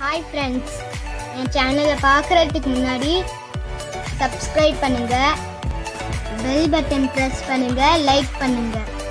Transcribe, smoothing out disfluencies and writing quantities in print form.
Hi friends, என் சேனலை பார்க்குறதுக்கு முன்னாடி சப்ஸ்கிரைப் பண்ணுங்க, பெல் பட்டன் ப்ரெஸ் பண்ணுங்க, லைக் பண்ணுங்க.